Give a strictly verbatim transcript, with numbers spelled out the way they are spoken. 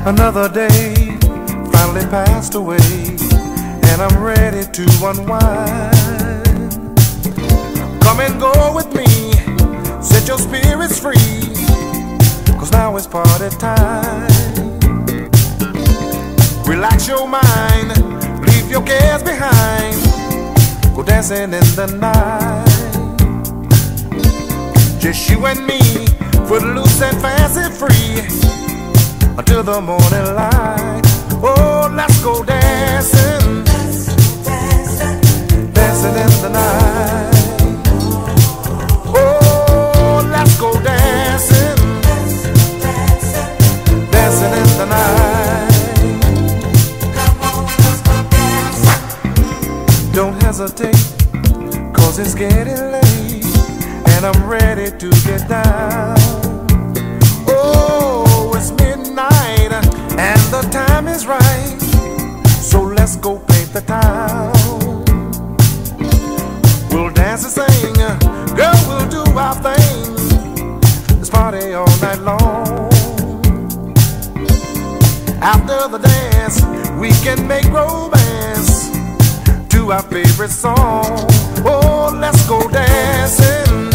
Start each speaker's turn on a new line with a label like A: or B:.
A: Another day finally passed away, and I'm ready to unwind. Come and go with me, set your spirits free, 'cause now it's party time. Relax your mind, leave your cares behind, go dancing in the night. Just you and me, footloose and fancy free, until the morning light. Oh, let's go dancing, dancing in the night. Oh, let's go dancing, dancing in the night. Don't hesitate, 'cause it's getting late, and I'm ready to get down. Oh, it's midnight, and the time is right, so let's go paint the town. We'll dance and sing, girl, we'll do our thing. Let's party all night long. After the dance, we can make romance to our favorite song. Oh, let's go dancing,